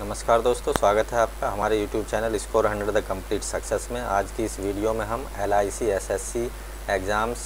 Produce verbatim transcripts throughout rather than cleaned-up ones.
नमस्कार दोस्तों, स्वागत है आपका हमारे YouTube channel score hundred the complete success में। आज की इस वीडियो में हम L I C S S C exams,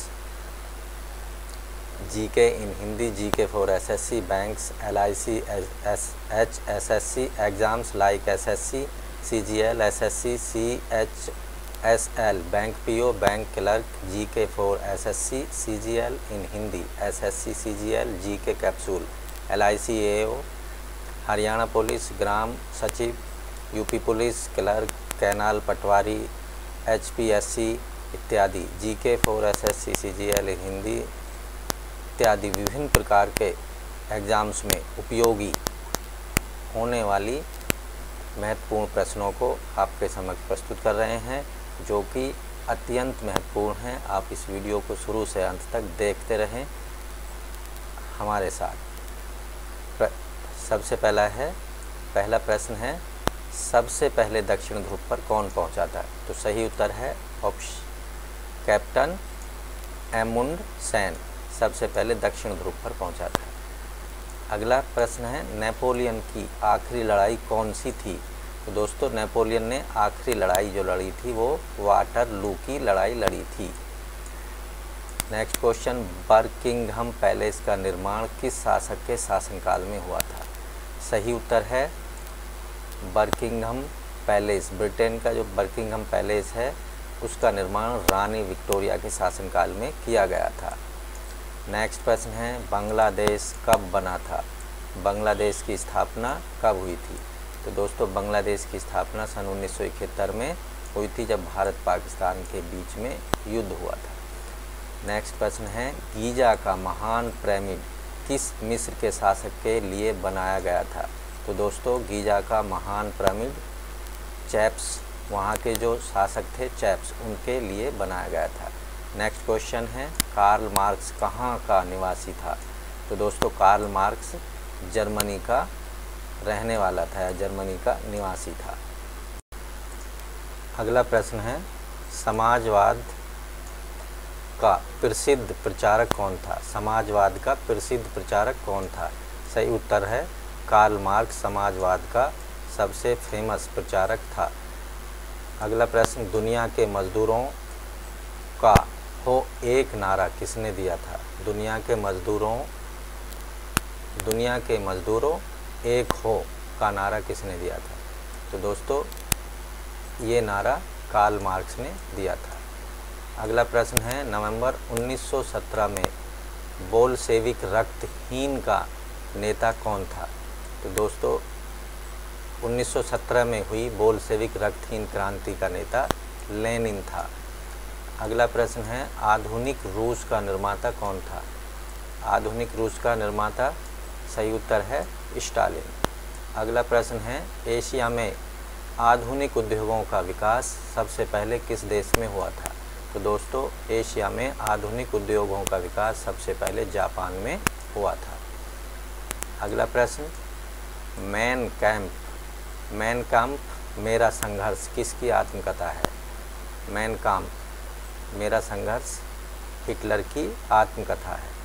GK in Hindi, GK for SSC banks, L I C H S S C exams like SSC, CGL, SSC, C H S L bank PO, bank clerk, GK for SSC, CGL in Hindi, SSC, CGL, GK capsule, L I C AO, Haryana police, ग्राम सचिव, UP police, clerk, canal patwari, HPSC इत्यादि, GK for SSC, CGL Hindi इत्यादि विभिन्न प्रकार के exams में उपयोगी होने वाली महत्वपूर्ण प्रश्नों को आपके समक्ष प्रस्तुत कर रहे हैं, जो कि अत्यंत महत्वपूर्ण हैं। आप इस वीडियो को शुरू से अंत तक देखते रहें हमारे साथ। सबसे पहला है पहला प्रश्न है, सबसे पहले दक्षिण ध्रुव पर कौन पहुंचा था? तो सही उत्तर है ऑप्शन कैप्टन एमुंड सेन सबसे पहले दक्षिण ध्रुव पर पहुंचा था। अगला प्रश्न है, नेपोलियन की आखिरी लड़ाई कौन सी थी? तो दोस्तों, नेपोलियन ने आखिरी लड़ाई जो लड़ी थी वो वाटरलू की लड़ाई लड़ी थी। नेक्स्ट क्वेश्चन, बर्किंघम पैलेस का निर्माण किस शासक के शासनकाल में हुआ था? सही उत्तर है बर्किंघम पैलेस, ब्रिटेन का जो बर्किंघम पैलेस है उसका निर्माण रानी विक्टोरिया के शासनकाल में किया गया था। नेक्स्ट प्रश्न है, बांग्लादेश कब बना था? बांग्लादेश की स्थापना कब हुई थी? तो दोस्तों, बांग्लादेश की स्थापना सन उन्नीस सौ इकहत्तर में हुई थी, जब भारत पाकिस्तान के बीच में युद्ध हुआ था। नेक्स्ट प्रश्न है, गीजा का महान पिरामिड किस मिस्र के शासक के लिए बनाया गया था? तो दोस्तों, गीजा का महान पिरामिड चैप्स, वहाँ के जो शासक थे चैप्स, उनके लिए बनाया गया था। नेक्स्ट क्वेश्चन है, कार्ल मार्क्स कहाँ का निवासी था? तो दोस्तों, कार्ल मार्क्स जर्मनी का रहने वाला था या जर्मनी का निवासी था। अगला प्रश्न है, समाजवाद का प्रसिद्ध प्रचारक कौन था? समाजवाद का प्रसिद्ध प्रचारक कौन था? सही उत्तर है कार्ल मार्क्स समाजवाद का सबसे फेमस प्रचारक था। अगला प्रश्न, दुनिया के मज़दूरों का हो एक नारा किसने दिया था? दुनिया के मज़दूरों दुनिया के मज़दूरों एक हो का नारा किसने दिया था? तो दोस्तों, ये नारा कार्ल मार्क्स ने दिया था। अगला प्रश्न है, नवंबर उन्नीस सौ सत्रह में बोल्शेविक रक्तहीन का नेता कौन था? तो दोस्तों, उन्नीस सौ सत्रह में हुई बोल्शेविक रक्तहीन क्रांति का नेता लेनिन था। अगला प्रश्न है, आधुनिक रूस का निर्माता कौन था? आधुनिक रूस का निर्माता सही उत्तर है स्टालिन। अगला प्रश्न है, एशिया में आधुनिक उद्योगों का विकास सबसे पहले किस देश में हुआ था? तो दोस्तों, एशिया में आधुनिक उद्योगों का विकास सबसे पहले जापान में हुआ था। अगला प्रश्न, मैन कैंप मैन कैंप मेरा संघर्ष किसकी आत्मकथा है? मैन कैंप मेरा संघर्ष हिटलर की आत्मकथा है।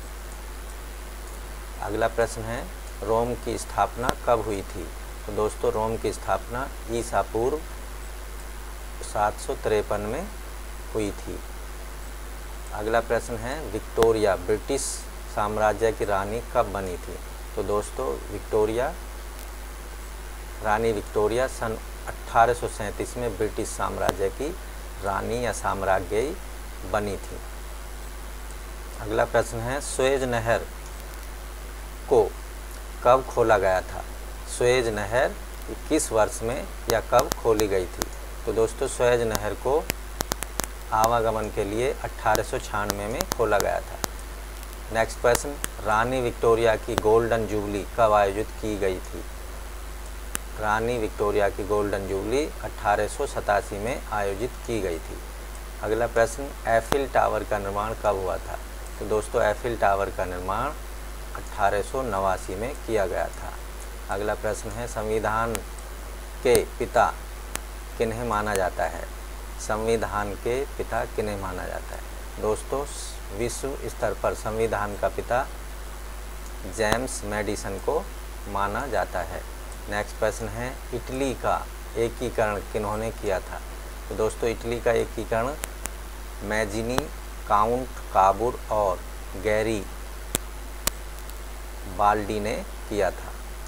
अगला प्रश्न है, रोम की स्थापना कब हुई थी? तो दोस्तों, रोम की स्थापना ईसा पूर्व सात सौ तिरपन में हुई थी। अगला प्रश्न है, विक्टोरिया ब्रिटिश साम्राज्य की रानी कब बनी थी? तो दोस्तों, विक्टोरिया रानी विक्टोरिया सन अट्ठारह सौ सैंतीस में ब्रिटिश साम्राज्य की रानी या साम्राज्ञी बनी थी। अगला प्रश्न है, सुएज नहर को कब खोला गया था? सुएज नहर किस वर्ष में या कब खोली गई थी? तो दोस्तों, सुएज नहर को आवागमन के लिए अट्ठारह सौ छियानवे में खोला गया था। नेक्स्ट प्रश्न, रानी विक्टोरिया की गोल्डन जुबली कब आयोजित की गई थी? रानी विक्टोरिया की गोल्डन जुबली अट्ठारह सौ सतासी में आयोजित की गई थी। अगला प्रश्न, एफिल टावर का निर्माण कब हुआ था? तो दोस्तों, एफिल टावर का निर्माण अट्ठारह सौ नवासी में किया गया था। अगला प्रश्न है, संविधान के पिता किन्हें माना जाता है? संविधान के पिता किन्हें माना जाता है? दोस्तों, विश्व स्तर पर संविधान का पिता जेम्स मैडिसन को माना जाता है। नेक्स्ट प्रश्न है इटली का एकीकरण किन्होंने किया था? तो दोस्तों इटली का एकीकरण मैजिनी, काउंट काबुर और गैरी बाल्डी ने किया था।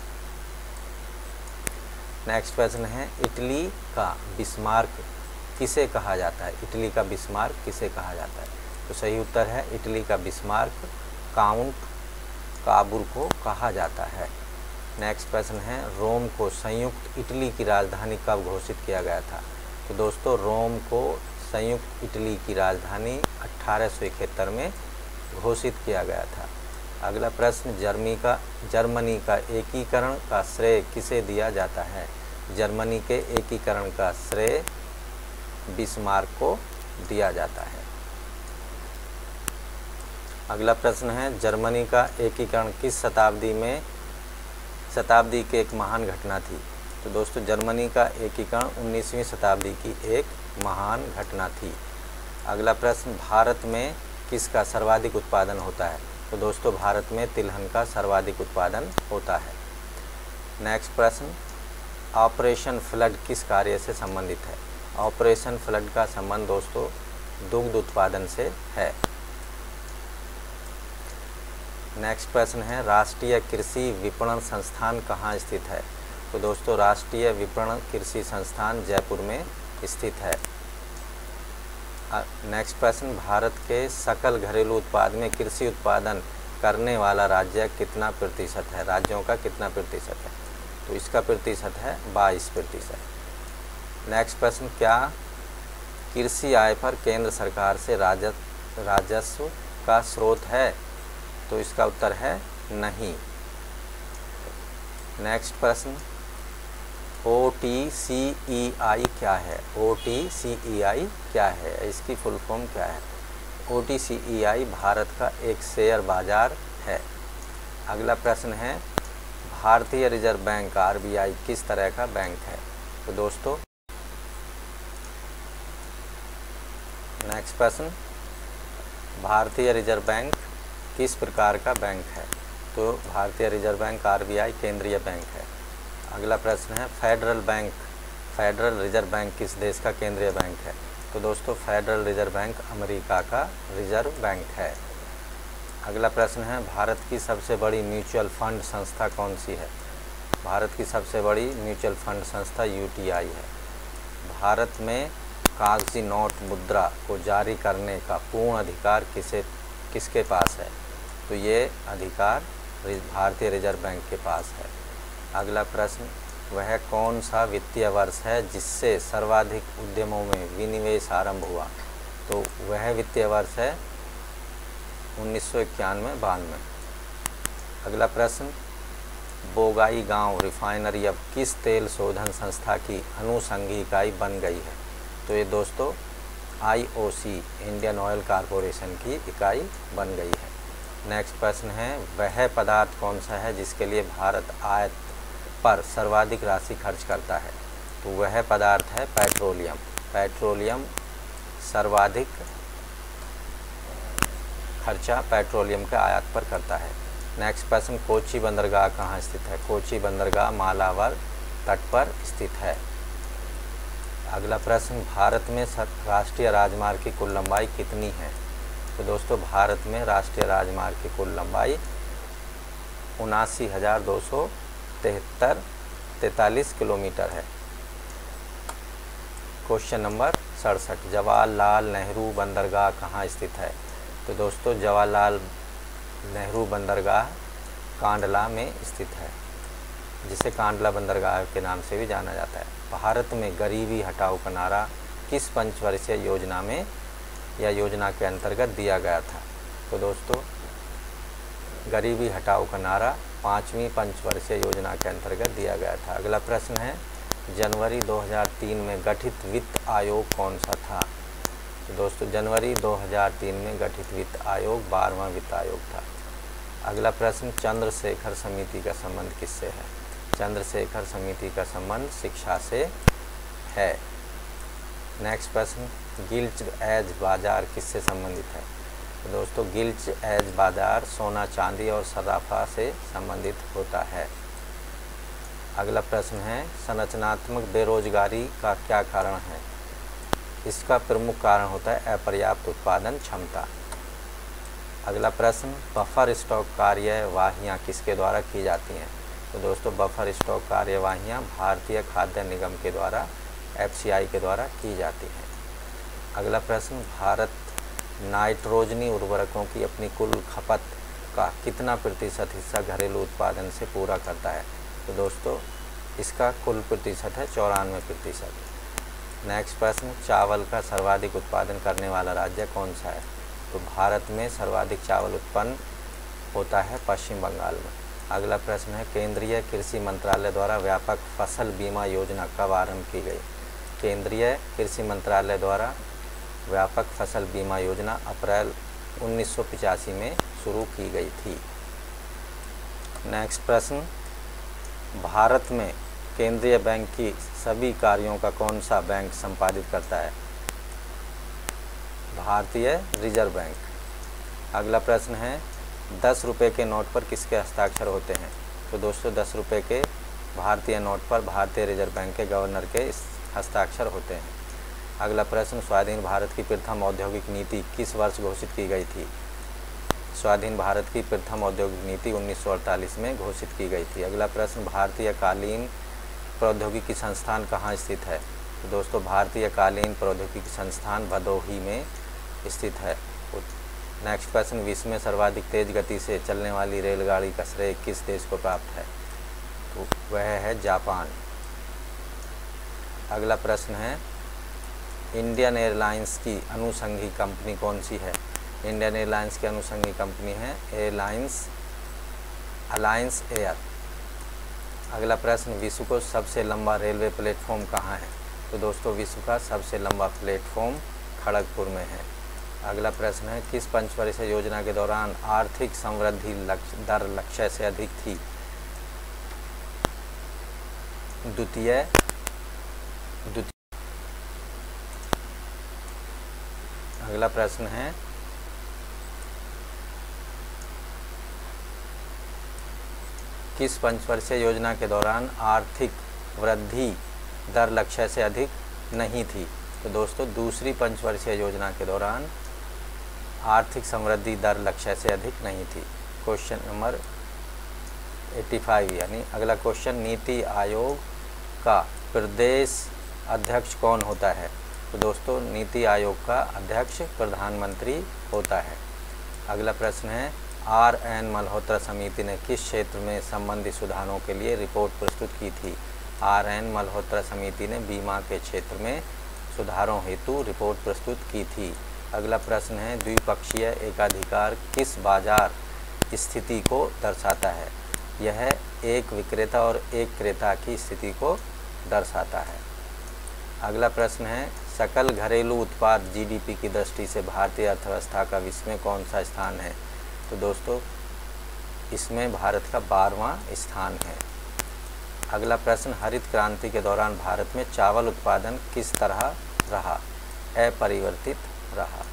नेक्स्ट प्रश्न है इटली का बिस्मार्क किसे कहा जाता है? इटली का बिस्मार्क किसे कहा जाता है? तो सही उत्तर है इटली का बिस्मार्क काउंट काबुर को कहा जाता है। नेक्स्ट प्रश्न है रोम को संयुक्त इटली की राजधानी कब घोषित किया गया था? तो दोस्तों रोम को संयुक्त इटली की राजधानी अठारह सौ इकहत्तर में घोषित किया गया था। अगला प्रश्न जर्मनी का जर्मनी का एकीकरण का श्रेय किसे दिया जाता है? जर्मनी के एकीकरण का श्रेय बिस्मार्क को दिया जाता है। अगला प्रश्न है जर्मनी का एकीकरण किस शताब्दी में शताब्दी की एक महान घटना थी? तो दोस्तों जर्मनी का एकीकरण उन्नीसवीं शताब्दी की एक महान घटना थी। अगला प्रश्न भारत में किसका सर्वाधिक उत्पादन होता है? तो दोस्तों भारत में तिलहन का सर्वाधिक उत्पादन होता है। नेक्स्ट प्रश्न ऑपरेशन फ्लड किस कार्य से संबंधित है? ऑपरेशन फ्लड का संबंध दोस्तों दुग्ध उत्पादन से है। नेक्स्ट प्रश्न है राष्ट्रीय कृषि विपणन संस्थान कहाँ स्थित है? तो दोस्तों राष्ट्रीय विपणन कृषि संस्थान जयपुर में स्थित है। नेक्स्ट प्रश्न भारत के सकल घरेलू उत्पाद में कृषि उत्पादन करने वाला राज्य कितना प्रतिशत है? राज्यों का कितना प्रतिशत है? तो इसका प्रतिशत है बाईस प्रतिशत। नेक्स्ट प्रश्न क्या कृषि आय पर केंद्र सरकार से राजस्व राजस्व का स्रोत है? तो इसका उत्तर है नहीं। नेक्स्ट प्रश्न ओ टी सी ई आई क्या है? ओ टी सी ई आई क्या है? इसकी फुल फॉर्म क्या है? ओ टी सी ई आई भारत का एक शेयर बाजार है। अगला प्रश्न है भारतीय reserve bank R B I किस तरह का बैंक है? तो दोस्तों नेक्स्ट प्रश्न भारतीय रिजर्व बैंक किस प्रकार का बैंक है? तो भारतीय reserve bank R B I केंद्रीय बैंक है। अगला प्रश्न है federal bank federal reserve bank किस देश का केंद्रीय बैंक है? तो दोस्तों फेडरल रिजर्व बैंक अमेरिका का रिजर्व बैंक है। अगला प्रश्न है भारत की सबसे बड़ी म्यूचुअल फंड संस्था कौन सी है? भारत की सबसे बड़ी म्यूचुअल फंड संस्था यू टी आई है। भारत में कागजी नोट मुद्रा को जारी करने का पूर्ण अधिकार किसे किसके पास है? तो ये अधिकार भारतीय रिजर्व बैंक के पास है। अगला प्रश्न वह कौन सा वित्तीय वर्ष है जिससे सर्वाधिक उद्यमों में विनिवेश आरंभ हुआ? तो वह वित्तीय वर्ष है उन्नीस सौ इक्यानवे बानवे। अगला प्रश्न बोंगाईगांव रिफाइनरी अब किस तेल शोधन संस्था की अनुषंगी इकाई बन गई है? तो ये दोस्तों I O C Indian Oil Corporation की इकाई बन गई है। नेक्स्ट प्रश्न है वह पदार्थ कौन सा है जिसके लिए भारत आयात पर सर्वाधिक राशि खर्च करता है? तो वह पदार्थ है पेट्रोलियम। पेट्रोलियम सर्वाधिक खर्चा पेट्रोलियम के आयात पर करता है। नेक्स्ट प्रश्न कोची बंदरगाह कहाँ स्थित है? कोची बंदरगाह मालाबार तट पर स्थित है। अगला प्रश्न भारत में राष्ट्रीय राजमार्ग की कुल लंबाई कितनी है? तो दोस्तों भारत में राष्ट्रीय राजमार्ग की कुल लंबाई उनासी हज़ार दो सौ तिहत्तर तैंतालीस किलोमीटर है। क्वेश्चन नंबर सड़सठ जवाहरलाल नेहरू बंदरगाह कहाँ स्थित है? तो दोस्तों जवाहरलाल नेहरू बंदरगाह कांडला में स्थित है, जिसे कांडला बंदरगाह के नाम से भी जाना जाता है। भारत में गरीबी हटाओ का नारा किस पंचवर्षीय योजना में या योजना के अंतर्गत दिया गया था? तो दोस्तों गरीबी हटाओ का नारा पाँचवीं पंचवर्षीय योजना के अंतर्गत दिया गया था। अगला प्रश्न है जनवरी दो हज़ार तीन में गठित वित्त आयोग कौन सा था? तो दोस्तों जनवरी दो हज़ार तीन में गठित वित्त आयोग बारहवां वित्त आयोग था। अगला प्रश्न चंद्रशेखर समिति का संबंध किससे है? चंद्रशेखर समिति का संबंध शिक्षा से है। नेक्स्ट प्रश्न गिल्ट एज बाजार किससे संबंधित है? तो दोस्तों गिल्ट एज बाजार सोना चांदी और सराफा से संबंधित होता है। अगला प्रश्न है संरचनात्मक बेरोजगारी का क्या कारण है? इसका प्रमुख कारण होता है अपर्याप्त उत्पादन क्षमता। अगला प्रश्न बफर स्टॉक कार्यवाहियाँ किसके द्वारा की जाती हैं? तो दोस्तों बफर स्टॉक कार्यवाहियाँ भारतीय खाद्य निगम के द्वारा एफ सी आई के द्वारा की जाती हैं। अगला प्रश्न भारत नाइट्रोजनी उर्वरकों की अपनी कुल खपत का कितना प्रतिशत हिस्सा घरेलू उत्पादन से पूरा करता है? तो दोस्तों इसका कुल प्रतिशत है चौरानवे प्रतिशत। नेक्स्ट प्रश्न चावल का सर्वाधिक उत्पादन करने वाला राज्य कौन सा है? तो भारत में सर्वाधिक चावल उत्पन्न होता है पश्चिम बंगाल में। अगला प्रश्न है केंद्रीय कृषि मंत्रालय द्वारा व्यापक फसल बीमा योजना कब आरंभ की गई? केंद्रीय कृषि मंत्रालय द्वारा व्यापक फसल बीमा योजना अप्रैल उन्नीस सौ पचासी में शुरू की गई थी। नेक्स्ट प्रश्न भारत में केंद्रीय बैंक की सभी कार्यों का कौन सा बैंक संपादित करता है? भारतीय रिजर्व बैंक। अगला प्रश्न है दस रुपये के नोट पर किसके हस्ताक्षर होते हैं? तो दोस्तों दस रुपये के भारतीय नोट पर भारतीय रिजर्व बैंक के गवर्नर के हस्ताक्षर होते हैं। अगला प्रश्न स्वाधीन भारत की प्रथम औद्योगिक नीति किस वर्ष घोषित की गई थी? स्वाधीन भारत की प्रथम औद्योगिक नीति उन्नीस सौ अड़तालीस में घोषित की गई थी। अगला प्रश्न भारतीय कालीन प्रौद्योगिकी संस्थान कहाँ स्थित है? तो दोस्तों भारतीय कालीन प्रौद्योगिकी संस्थान भदोही में स्थित है। नेक्स्ट प्रश्न विश्व में सर्वाधिक तेज गति से चलने वाली रेलगाड़ी का श्रेय किस देश को प्राप्त है? तो वह है जापान। अगला प्रश्न है इंडियन एयरलाइंस की अनुषंगी कंपनी कौन सी है? इंडियन एयरलाइंस की अनुषंगी कंपनी है एयरलाइंस अलायंस एयर। अगला प्रश्न विश्व को सबसे लंबा रेलवे प्लेटफॉर्म कहाँ है? तो दोस्तों विश्व का सबसे लंबा प्लेटफॉर्म खड़गपुर में है। अगला प्रश्न है किस पंचवर्षीय योजना के दौरान आर्थिक समृद्धि लक्ष्य दर लक्ष्य से अधिक थी? द्वितीय द्वितीय अगला प्रश्न है किस पंचवर्षीय योजना के दौरान आर्थिक वृद्धि दर लक्ष्य से अधिक नहीं थी? तो दोस्तों दूसरी पंचवर्षीय योजना के दौरान आर्थिक समृद्धि दर लक्ष्य से अधिक नहीं थी। क्वेश्चन नंबर पचासी यानी अगला क्वेश्चन नीति आयोग का प्रदेश अध्यक्ष कौन होता है? तो दोस्तों नीति आयोग का अध्यक्ष प्रधानमंत्री होता है। अगला प्रश्न है आर एन मल्होत्रा समिति ने किस क्षेत्र में संबंधित सुधारों के लिए रिपोर्ट प्रस्तुत की थी? आर एन मल्होत्रा समिति ने बीमा के क्षेत्र में सुधारों हेतु रिपोर्ट प्रस्तुत की थी। अगला प्रश्न है द्विपक्षीय एकाधिकार किस बाजार स्थिति को दर्शाता है? यह एक विक्रेता और एक क्रेता की स्थिति को दर्शाता है। अगला प्रश्न है सकल घरेलू उत्पाद जी डी पी की दृष्टि से भारतीय अर्थव्यवस्था का विश्व में कौन सा स्थान है? तो दोस्तों इसमें भारत का बारहवां स्थान है। अगला प्रश्न हरित क्रांति के दौरान भारत में चावल उत्पादन किस तरह रहा? अपरिवर्तित रहा।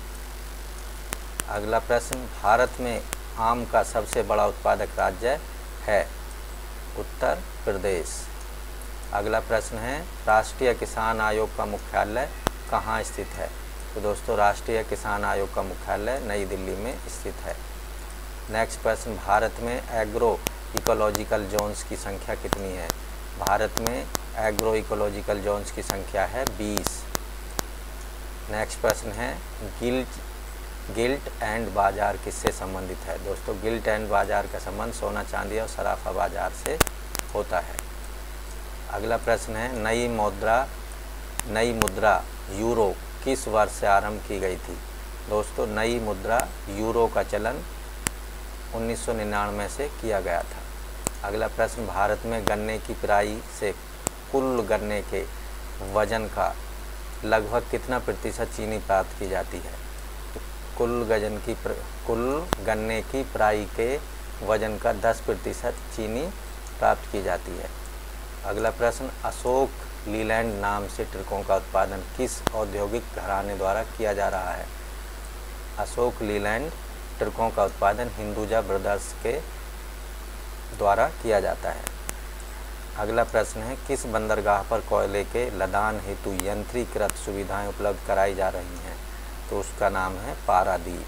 अगला प्रश्न भारत में आम का सबसे बड़ा उत्पादक राज्य है? उत्तर प्रदेश। अगला प्रश्न है राष्ट्रीय किसान आयोग का मुख्यालय कहाँ स्थित है? तो दोस्तों राष्ट्रीय किसान आयोग का मुख्यालय नई दिल्ली में स्थित है। नेक्स्ट प्रश्न भारत में एग्रो इकोलॉजिकल जोन्स की संख्या कितनी है? भारत में एग्रो इकोलॉजिकल जोन्स की संख्या है बीस। नेक्स्ट प्रश्न है गिल्ट गिल्ट एंड बाज़ार किससे संबंधित है? दोस्तों गिल्ट एंड बाज़ार का संबंध सोना चांदी और सराफा बाज़ार से होता है। अगला प्रश्न है नई मुद्रा नई मुद्रा यूरो किस वर्ष से आरंभ की गई थी? दोस्तों नई मुद्रा यूरो का चलन उन्नीस सौ निन्यानवे से किया गया था। अगला प्रश्न भारत में गन्ने की पेराई से कुल गन्ने के वजन का लगभग कितना प्रतिशत चीनी प्राप्त की जाती है? तो कुल गजन की प्र, कुल गन्ने की पेराई के वजन का दस प्रतिशत चीनी प्राप्त की जाती है। अगला प्रश्न अशोक लीलैंड नाम से ट्रकों का उत्पादन किस औद्योगिक घराने द्वारा किया जा रहा है? अशोक लीलैंड ट्रकों का उत्पादन हिंदुजा ब्रदर्स के द्वारा किया जाता है। अगला प्रश्न है, किस बंदरगाह पर कोयले के लदान हेतु यंत्रीकृत सुविधाएं उपलब्ध कराई जा रही हैं? तो उसका नाम है पारादीप।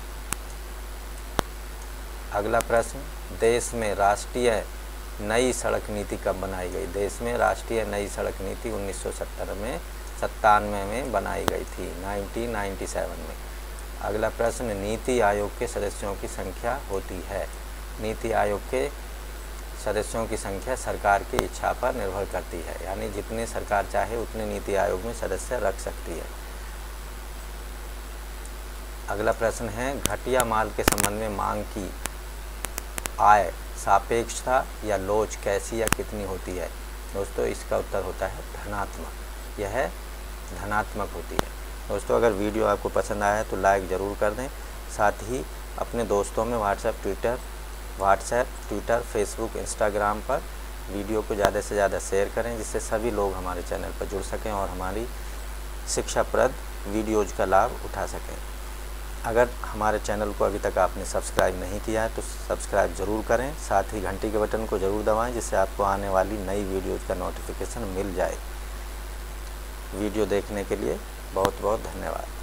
अगला प्रश्न, देश में राष्ट्रीय नई सड़क नीति कब बनाई गई? देश में राष्ट्रीय नई सड़क नीति उन्नीस सौ सत्तर में सत्तानवे में बनाई गई थी, उन्नीस सौ सत्तानवे में। अगला प्रश्न, नीति आयोग के सदस्यों की संख्या होती है? नीति आयोग के सदस्यों की संख्या सरकार की इच्छा पर निर्भर करती है, यानी जितने सरकार चाहे उतने नीति आयोग में सदस्य रख सकती है। अगला प्रश्न है, घटिया माल के संबंध में मांग की आय सापेक्षता या लोच कैसी या कितनी होती है? दोस्तों इसका उत्तर होता है धनात्मक, यह धनात्मक होती है। दोस्तों अगर वीडियो आपको पसंद आया है तो लाइक ज़रूर कर दें, साथ ही अपने दोस्तों में WhatsApp Twitter WhatsApp Twitter Facebook Instagram पर वीडियो को ज़्यादा से ज़्यादा शेयर करें, जिससे सभी लोग हमारे चैनल पर जुड़ सकें और हमारी शिक्षाप्रद वीडियोज़ का लाभ उठा सकें। अगर हमारे चैनल को अभी तक आपने सब्सक्राइब नहीं किया है तो सब्सक्राइब ज़रूर करें, साथ ही घंटी के बटन को ज़रूर दबाएं, जिससे आपको आने वाली नई वीडियोज़ का नोटिफिकेशन मिल जाए। वीडियो देखने के लिए बहुत बहुत धन्यवाद।